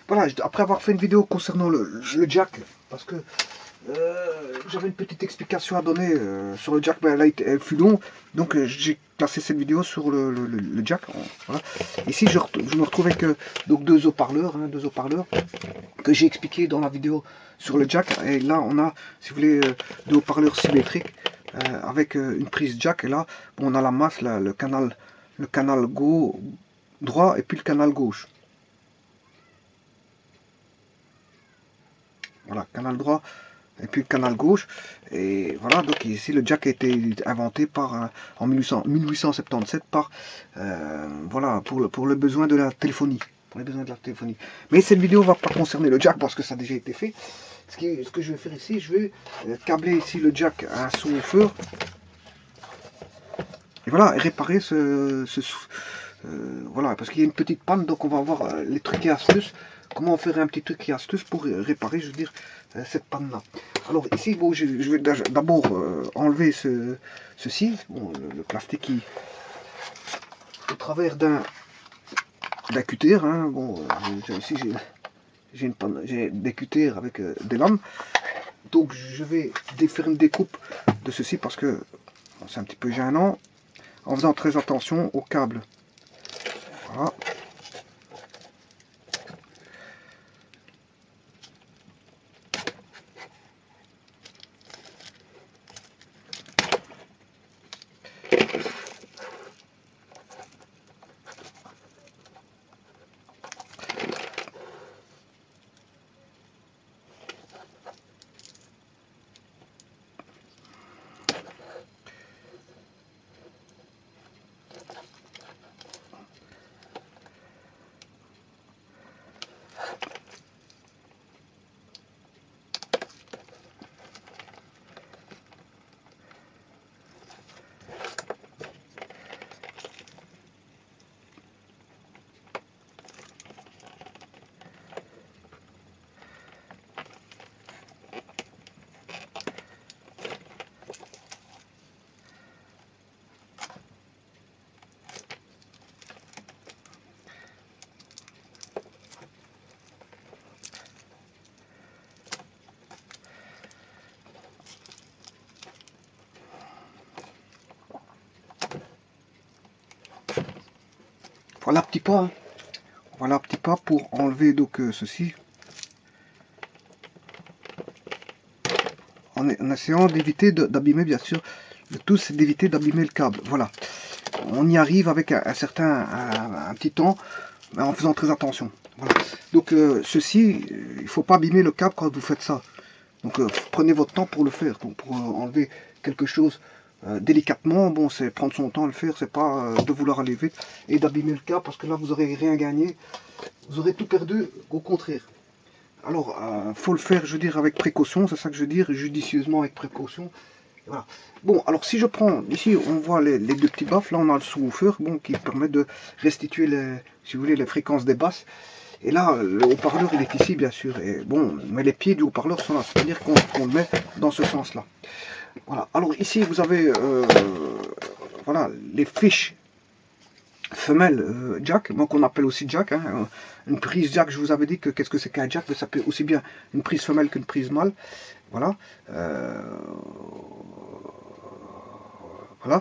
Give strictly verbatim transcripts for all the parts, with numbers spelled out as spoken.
voilà, après avoir fait une vidéo concernant le, le jack, parce que euh, j'avais une petite explication à donner euh, sur le jack, mais elle, a été, elle fut longue, donc euh, j'ai placé cette vidéo sur le, le, le jack. Voilà. Ici, je, je me retrouve avec euh, donc deux haut-parleurs, hein, deux haut-parleurs que j'ai expliqué dans la vidéo sur le jack. Et là, on a, si vous voulez, euh, deux haut-parleurs symétriques euh, avec euh, une prise jack. Et là, bon, on a la masse, là, le canal, le canal gauche, droit et puis le canal gauche. Voilà, canal droit et puis le canal gauche. Et voilà, donc ici le jack a été inventé par euh, en mille huit cent soixante-dix-sept par euh, voilà, pour le, pour le besoin de la téléphonie. Pour les besoins de la téléphonie. Mais cette vidéo va pas concerner le jack parce que ça a déjà été fait. Ce, qui, ce que je vais faire ici, je vais euh, câbler ici le jack à un sous-woofer. Et voilà, et réparer ce, ce euh, voilà, parce qu'il y a une petite panne, donc on va voir euh, les trucs et astuces. Comment faire un petit truc et astuce pour réparer, je veux dire, euh, cette panne là. Alors ici, bon, je, je vais d'abord euh, enlever ce, ceci, bon, le, le plastique qui, au travers d'un d'un cutter, hein, bon, euh, ici j'ai une panne, j'ai des cutters avec euh, des lames. Donc je vais faire une découpe de ceci parce que bon, c'est un petit peu gênant, en faisant très attention au câble. Voilà. Voilà petit pas, hein. Voilà petit pas pour enlever donc euh, ceci, en, en essayant d'éviter d'abîmer, bien sûr, le tout c'est d'éviter d'abîmer le câble. Voilà, on y arrive avec un, un certain un, un petit temps, mais en faisant très attention. Voilà. Donc euh, ceci, il faut pas abîmer le câble quand vous faites ça. Donc euh, prenez votre temps pour le faire, donc, pour euh, enlever quelque chose euh, délicatement. Bon, c'est prendre son temps à le faire, c'est pas euh, de vouloir aller vite et d'abîmer le câble parce que là vous aurez rien gagné, vous aurez tout perdu, au contraire. Alors euh, faut le faire, je veux dire, avec précaution, c'est ça que je veux dire, judicieusement avec précaution. Voilà. Bon, alors si je prends, ici on voit les, les deux petits baffles, là on a le sous-woofer, bon, qui permet de restituer les, si vous voulez, les fréquences des basses. Et là, le haut-parleur, il est ici, bien sûr. Et bon, mais les pieds du haut-parleur sont là, c'est-à-dire qu'on qu le met dans ce sens-là. Voilà. Alors ici, vous avez euh, voilà, les fiches femelles euh, jack, donc on appelle aussi jack. Hein, une prise jack, je vous avais dit que qu'est-ce que c'est qu'un jack, mais ça peut aussi bien une prise femelle qu'une prise mâle. Voilà. Euh, voilà.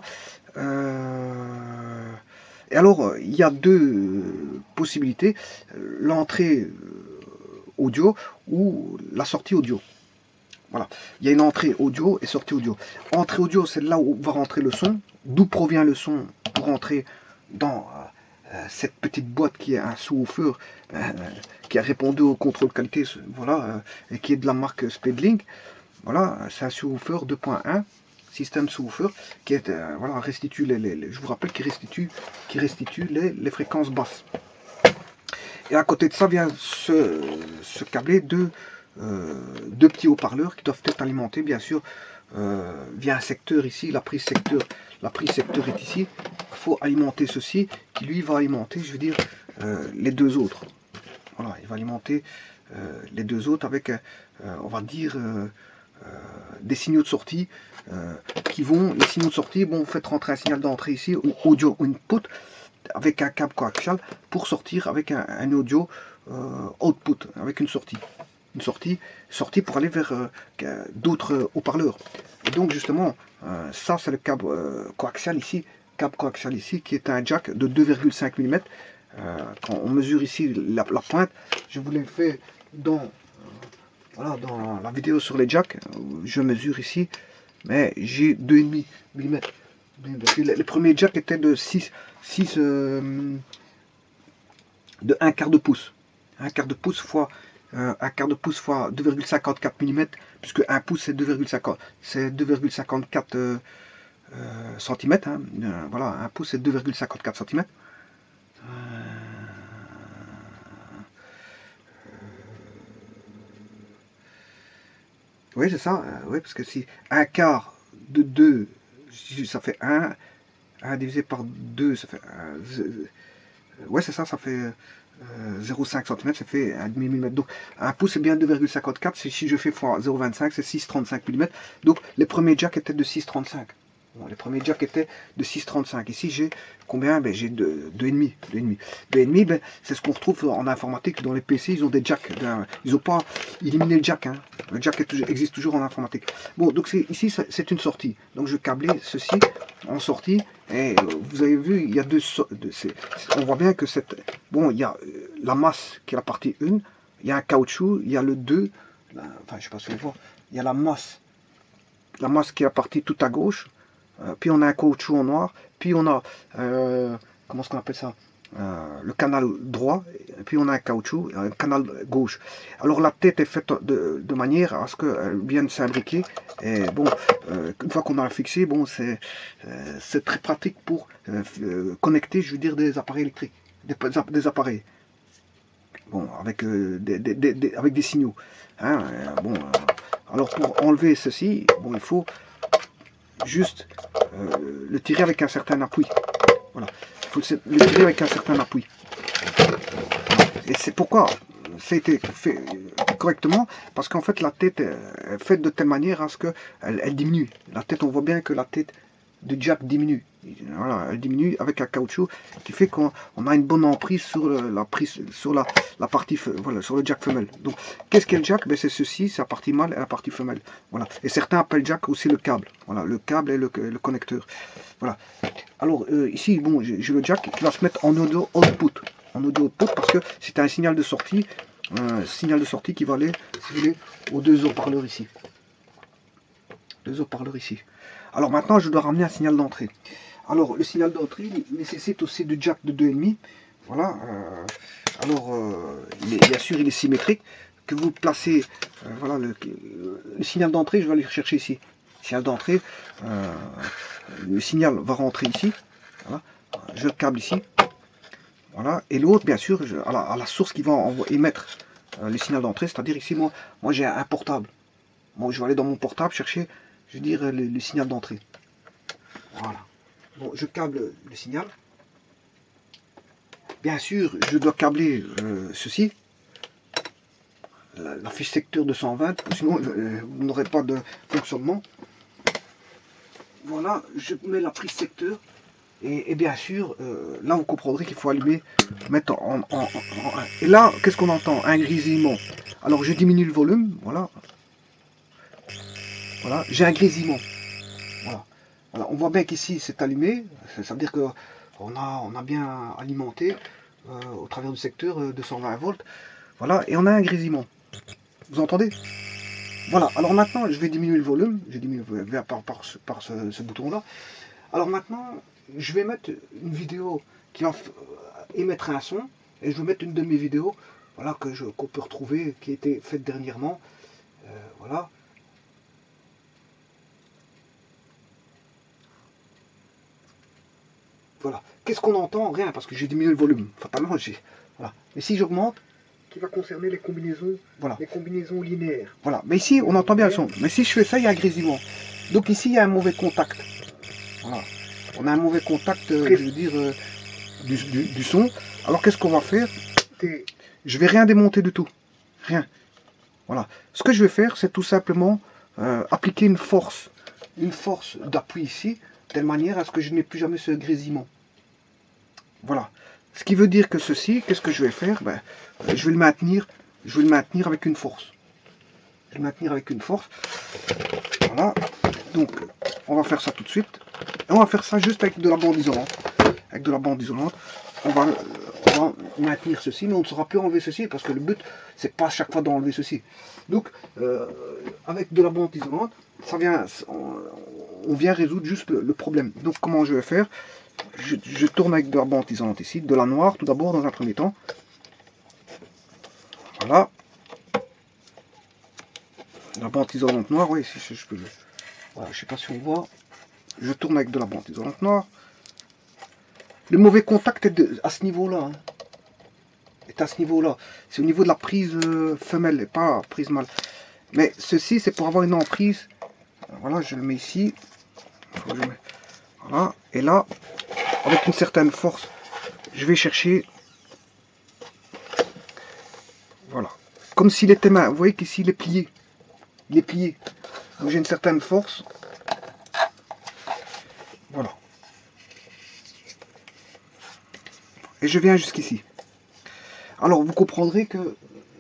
Euh, Et alors, il y a deux possibilités, l'entrée audio ou la sortie audio. Voilà, il y a une entrée audio et sortie audio. Entrée audio, c'est là où va rentrer le son, d'où provient le son pour entrer dans euh, cette petite boîte qui est un sous-woofer euh, qui a répondu au contrôle qualité, voilà, euh, et qui est de la marque Speedlink. Voilà, c'est un sous-woofer deux point un. Système sous-woofer qui est euh, voilà, restitue les, les, les, je vous rappelle qui restitue qui restitue les, les fréquences basses. Et à côté de ça vient se, se câbler deux, euh, deux petits haut-parleurs qui doivent être alimentés bien sûr euh, via un secteur ici. La prise secteur, la prise secteur est ici. Il faut alimenter ceci qui lui va alimenter, je veux dire, euh, les deux autres. Voilà, il va alimenter euh, les deux autres avec, euh, on va dire, euh, Euh, des signaux de sortie euh, qui vont, les signaux de sortie, bon, vous faites rentrer un signal d'entrée ici, ou audio input, avec un câble coaxial pour sortir avec un, un audio euh, output, avec une sortie. Une sortie, sortie pour aller vers euh, d'autres euh, haut-parleurs. Et donc justement, euh, ça c'est le câble euh, coaxial ici, câble coaxial ici, qui est un jack de deux virgule cinq millimètres. Euh, quand on mesure ici la, la pointe, je vous l'ai fait dans, euh, voilà, dans la vidéo sur les jacks, je mesure ici, mais j'ai deux virgule cinq millimètres. Les premiers jacks étaient de six, six euh, de un quart de pouce. Un quart de pouce fois euh, un quart de pouce fois deux virgule cinquante-quatre millimètres, puisque un pouce c'est deux virgule cinquante-quatre euh, euh, centimètres. Hein. Euh, voilà, un pouce c'est deux virgule cinquante-quatre centimètres. Euh, oui, c'est ça. Euh, oui, parce que si un quart de deux, ça fait un. un divisé par deux, ça fait un. Ouais, c'est ça, ça fait euh, zéro virgule cinq centimètres, ça fait un demi millimètre. Donc un pouce c'est bien deux virgule cinquante-quatre. Si je fais fois zéro virgule vingt-cinq, c'est six virgule trente-cinq millimètres. Donc les premiers jacks étaient de six virgule trente-cinq. Bon, les premiers jacks étaient de six virgule trente-cinq. Ici j'ai combien? Ben, j'ai deux virgule cinq. deux virgule cinq, ben, c'est ce qu'on retrouve en informatique. Dans les P C, ils ont des jacks. Ils n'ont pas éliminé le jack. Hein. Le jack est, existe toujours en informatique. Bon, donc ici c'est une sortie. Donc je câblais ceci en sortie. Et vous avez vu, il y a deux, deux on voit bien que cette, bon, il y a la masse qui est la partie un, il y a un caoutchouc, il y a le deux, là, enfin je sais pas si vous voyez, il y a la masse, la masse qui est la partie tout à gauche, euh, puis on a un caoutchouc en noir, puis on a, euh, comment est-ce qu'on appelle ça, euh, le canal droit, et puis on a un caoutchouc, un canal gauche. Alors la tête est faite de, de manière à ce qu'elle vienne s'imbriquer. Et bon, euh, une fois qu'on a fixé, bon, c'est euh, c'est très pratique pour euh, connecter, je veux dire, des appareils électriques, des, des appareils. Bon, avec, euh, des, des, des, avec des signaux. Hein, euh, bon, euh, alors pour enlever ceci, bon, il faut juste euh, le tirer avec un certain appui. Voilà. Il faut le tirer avec un certain appui. Et c'est pourquoi ça a été fait correctement, parce qu'en fait la tête est faite de telle manière à ce qu'elle elle diminue. La tête, on voit bien que la tête du jack diminue. Voilà, elle diminue avec un caoutchouc qui fait qu'on a une bonne emprise sur la prise, sur la, la partie, voilà, sur le jack femelle. Donc, qu'est-ce qu'est le jack? Ben, c'est ceci, c'est la partie mâle et la partie femelle. Voilà. Et certains appellent jack aussi le câble. Voilà, le câble et le, le connecteur. Voilà. Alors euh, ici, bon, j'ai le jack qui va se mettre en audio output. En audio output parce que c'est un signal de sortie, un signal de sortie qui va aller, si vous voulez, aux deux haut-parleurs ici. Deux haut-parleurs ici. Alors maintenant, je dois ramener un signal d'entrée. Alors le signal d'entrée nécessite aussi du jack de deux virgule cinq. Voilà. Euh, alors, euh, il est, bien sûr, il est symétrique. Que vous placez, euh, voilà, le, le signal d'entrée, je vais aller le chercher ici. Signal d'entrée, euh, le signal va rentrer ici. Voilà. Je le câble ici. Voilà. Et l'autre, bien sûr, je, à, la, à la source qui va émettre euh, le signal d'entrée, c'est-à-dire ici, moi, moi j'ai un portable. Moi, je vais aller dans mon portable chercher, je veux dire, le, le signal d'entrée. Voilà. Bon, je câble le signal. Bien sûr, je dois câbler euh, ceci. La, la fiche secteur deux cent vingt, sinon euh, vous n'aurez pas de fonctionnement. Voilà, je mets la prise secteur. Et, et bien sûr, euh, là vous comprendrez qu'il faut allumer, mettre en, en, en, en et là, qu'est-ce qu'on entend? Un grésillement. Alors je diminue le volume, voilà. Voilà, j'ai un grésillement. Voilà. Voilà, on voit bien qu'ici c'est allumé, ça veut dire que on a, on a bien alimenté euh, au travers du secteur euh, deux cent vingt volts. Voilà, et on a un grésillement. Vous entendez? Voilà, alors maintenant je vais diminuer le volume, je diminue par, par, par ce, ce bouton-là. Alors maintenant, je vais mettre une vidéo qui va émettre un son, et je vais mettre une de mes vidéos, voilà, que je qu'on peut retrouver, qui a été faite dernièrement. Euh, voilà. Voilà. Qu'est-ce qu'on entend? Rien, parce que j'ai diminué le volume. Fatalement, j'ai. Voilà. Mais si j'augmente, qui va concerner les combinaisons, voilà, les combinaisons linéaires. Voilà. Mais ici, on entend bien le son. Mais si je fais ça, il y a un grésillement. Donc ici, il y a un mauvais contact. Voilà. On a un mauvais contact, euh, je veux dire, euh, du, du, du son. Alors qu'est-ce qu'on va faire? Je vais rien démonter du tout. Rien. Voilà. Ce que je vais faire, c'est tout simplement euh, appliquer une force, une force d'appui ici, de telle manière à ce que je n'ai plus jamais ce grésillement. Voilà. Ce qui veut dire que ceci, qu'est-ce que je vais faire? Ben, je vais le maintenir, je vais le maintenir avec une force. Je vais le maintenir avec une force. Voilà. Donc, on va faire ça tout de suite. Et on va faire ça juste avec de la bande isolante. Avec de la bande isolante. On va, on va maintenir ceci, mais on ne saura plus enlever ceci, parce que le but, c'est pas à chaque fois d'enlever ceci. Donc, euh, avec de la bande isolante, ça vient, on, on vient résoudre juste le, le problème. Donc, comment je vais faire? Je, je tourne avec de la bande isolante ici, de la noire tout d'abord dans un premier temps. Voilà. La bande isolante noire, oui, si je peux le... Voilà, je sais pas si on voit. Je tourne avec de la bande isolante noire. Le mauvais contact est de, à ce niveau-là. Hein. Est à ce niveau-là. C'est au niveau de la prise euh, femelle et pas prise mâle. Mais ceci, c'est pour avoir une emprise. Voilà, je le mets ici. Je le mets. Voilà. Et là, avec une certaine force, je vais chercher. Voilà. Comme s'il était main. Vous voyez qu'ici, il est plié. Il est plié. Donc j'ai une certaine force. Voilà. Et je viens jusqu'ici. Alors vous comprendrez que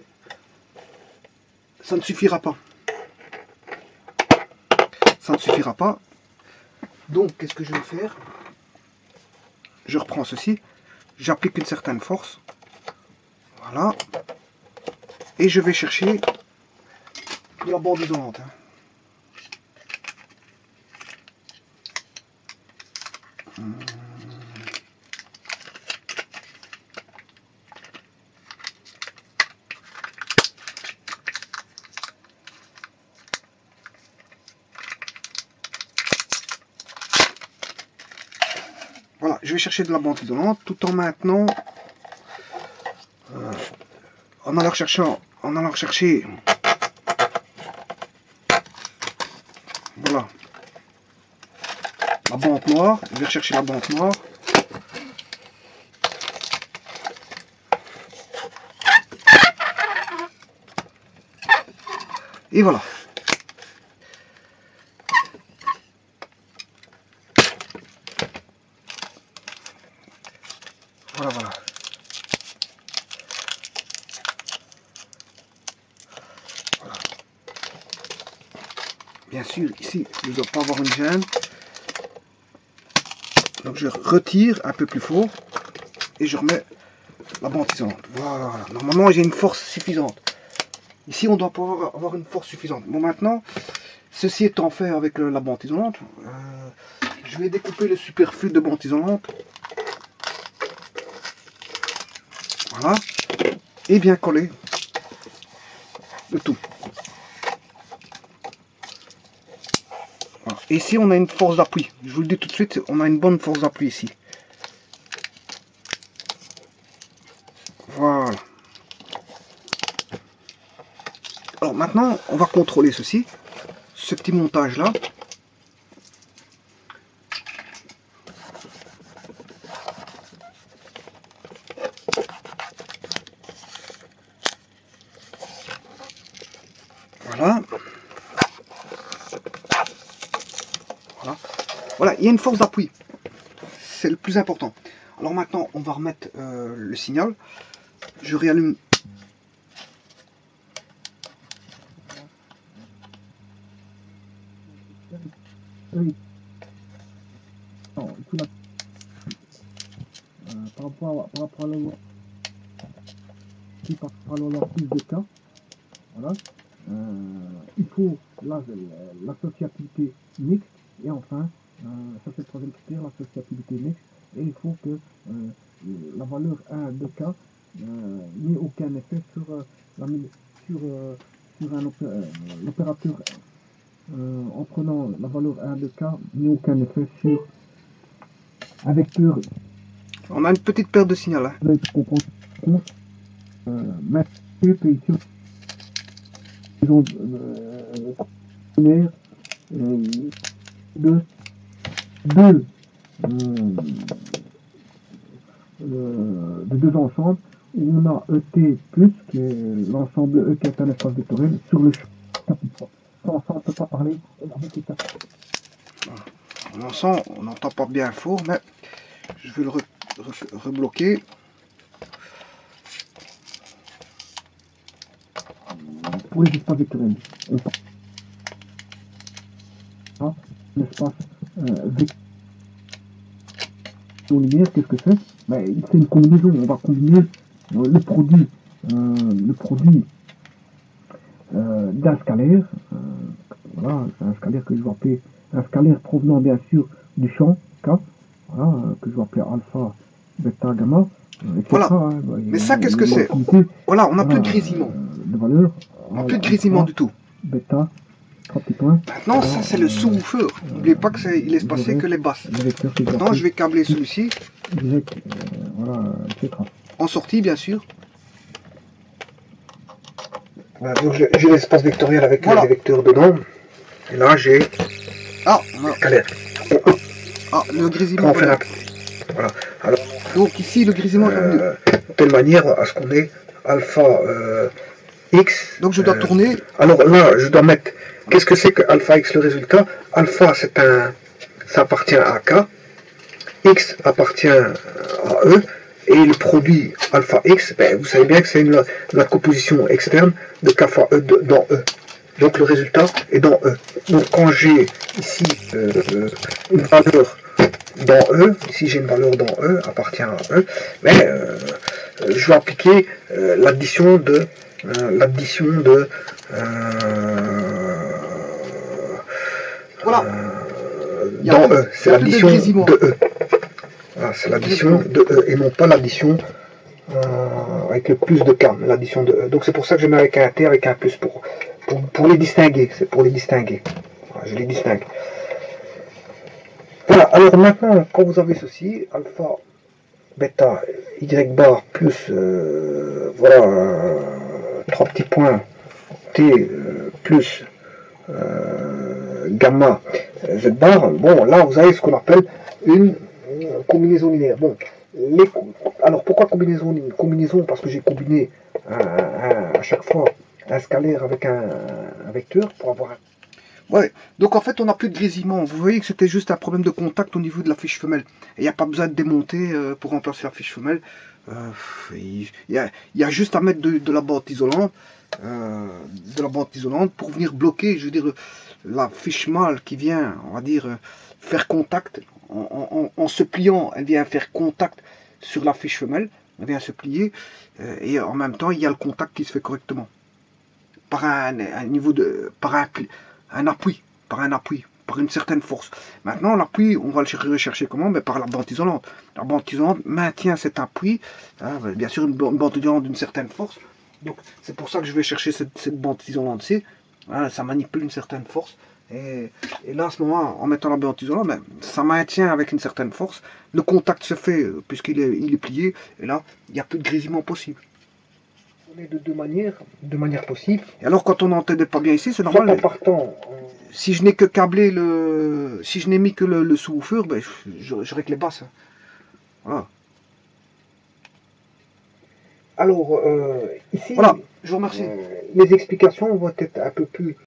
ça ne suffira pas. Ça ne suffira pas. Donc qu'est-ce que je vais faire? Je reprends ceci. J'applique une certaine force. Voilà. Et je vais chercher de la bande isolante. Hein. Voilà, je vais chercher de la bande isolante tout en maintenant, euh, en allant chercher, en allant chercher, voilà, la bande noire. Je vais rechercher la bande noire. Et voilà. Voilà, voilà. Voilà. Bien sûr, ici, je ne dois pas avoir une gêne. Donc je retire un peu plus fort et je remets la bande isolante. Voilà, voilà. Normalement, j'ai une force suffisante. Ici, on doit pouvoir avoir une force suffisante. Bon, maintenant, ceci étant fait avec la bande isolante, euh, je vais découper le superflu de bande isolante. Voilà. Et bien coller le tout. Voilà. Et ici, on a une force d'appui. Je vous le dis tout de suite, on a une bonne force d'appui ici. Voilà. Alors maintenant, on va contrôler ceci, ce petit montage là. Voilà. Voilà. Voilà, il y a une force d'appui. C'est le plus important. Alors maintenant, on va remettre euh, le signal. Je réallume. Oui. Non, tout euh, par rapport à, par rapport à la loi, qui par rapport à la loi plus de cas, voilà. Euh, il faut l'associativité mixte et enfin, euh, ça c'est le troisième critère, l'associativité mixte, et il faut que euh, la valeur un de K euh, n'ait aucun effet sur, euh, la, sur, euh, sur un opé euh, l'opérateur euh, en prenant la valeur un de K n'ait aucun effet sur un vecteur. On a une petite perte de signal là. Hein. Qu'on prend compte, euh, mettre ici, ils ont euh, euh, de deux euh, euh, de deux ensembles où on a E T plus qui est l'ensemble E qui est un espace vectoriel sur le champ quatre. Sans ça on ne peut pas parler avec les quatre. On entend, on n'entend pas bien fort, mais je vais le re, re, rebloquer. pour les espaces vectoriels. On parle l'espace euh, vectoriel linéaire, qu'est-ce que c'est? Ben, c'est une combinaison. On va combiner euh, le produit, euh, le produit euh, d'un scalaire. Euh, voilà, c'est un scalaire que je vais appeler un scalaire provenant bien sûr du champ K, voilà, euh, que je vais appeler alpha, bêta, gamma, euh, et cetera. Voilà. Hein, ben, Mais ça, qu'est-ce que c'est? Voilà, on n'a plus de grésillement. Euh, de valeur. On n'a plus de grésillement du tout. Bêta, trois petits points. Maintenant, ça c'est le sous-woofer. N'oubliez pas que c'est, il est spacé que les basses. Maintenant, je vais câbler celui-ci. Euh, voilà, et cetera. En sortie, bien sûr. Voilà, donc j'ai l'espace vectoriel avec voilà. Les vecteurs dedans. Et là, j'ai. Ah, on a... ah, le grésillement. Voilà. Alors, donc ici, le grésillement est revenu. Euh, de telle manière à ce qu'on ait alpha euh, x. Donc je dois euh, tourner. Alors là, je dois mettre. Qu'est-ce que c'est que alpha x, le résultat? Alpha, c'est un. Ça appartient à K. X appartient à E. Et le produit alpha x, ben, vous savez bien que c'est la, la composition externe de K fois E de, dans E. Donc le résultat est dans E. Donc quand j'ai ici euh, une valeur dans E, ici j'ai une valeur dans E, appartient à E, mais euh, je vais appliquer euh, l'addition de euh, l'addition de euh, voilà. Euh, dans E. C'est l'addition de E. Voilà, c'est l'addition de E et non pas l'addition euh, avec le plus de K, l'addition de E. Donc c'est pour ça que je mets avec un T, avec un plus, pour, pour, pour les distinguer. C'est pour les distinguer. Voilà, je les distingue. Voilà, alors maintenant, quand vous avez ceci, alpha, bêta, y bar, plus, euh, voilà, euh, trois petits points, T, euh, plus, euh, gamma, z bar, bon, là vous avez ce qu'on appelle une combinaison linéaire. Bon, les, alors pourquoi combinaison linéaire? Combinaison parce que j'ai combiné un, un, à chaque fois un scalaire avec un, un vecteur pour avoir un... Ouais, donc en fait on n'a plus de grésillement. Vous voyez que c'était juste un problème de contact au niveau de la fiche femelle. Et il n'y a pas besoin de démonter euh, pour remplacer la fiche femelle. Euh, il, y a, il y a juste à mettre de, de la bande isolante, euh, de la bande isolante pour venir bloquer, je veux dire, la fiche mâle qui vient, on va dire, faire contact. En, en, en se pliant, elle vient faire contact sur la fiche femelle, elle vient se plier, euh, et en même temps il y a le contact qui se fait correctement. Par un, un niveau de. par un un appui, par un appui, par une certaine force. Maintenant, l'appui, on va le rechercher comment? Mais par la bande isolante. La bande isolante maintient cet appui, hein, bien sûr une bande isolante d'une certaine force. Donc c'est pour ça que je vais chercher cette, cette bande isolante-ci. Hein, ça manipule une certaine force. Et, et là, à ce moment, en mettant la bande isolante, ben, ça maintient avec une certaine force. Le contact se fait puisqu'il est, il est plié. Et là, il n'y a plus de grésillement possible. De deux manières, de manière possible. Et alors quand on n'entendait pas bien ici, c'est normal. En partant, euh... Si je n'ai que câblé le, si je n'ai mis que le, le sous-woofer, ben je, je, je règle les basses. Voilà. Alors euh, ici, voilà. Je vous remercie. Euh, les explications vont être un peu plus